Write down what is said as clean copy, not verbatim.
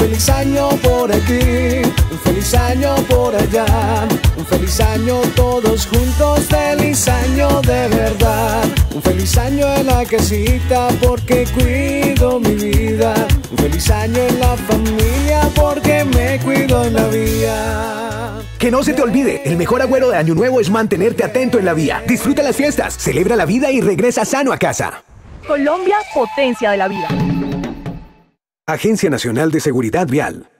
feliz año por aquí, un feliz año por allá, un feliz año todos juntos, feliz año de verdad. Un feliz año en la casita porque cuido mi vida, un feliz año en la familia porque me cuido en la vía. Que no se te olvide, el mejor agüero de Año Nuevo es mantenerte atento en la vía. Disfruta las fiestas, celebra la vida y regresa sano a casa. Colombia, potencia de la vida. Agencia Nacional de Seguridad Vial.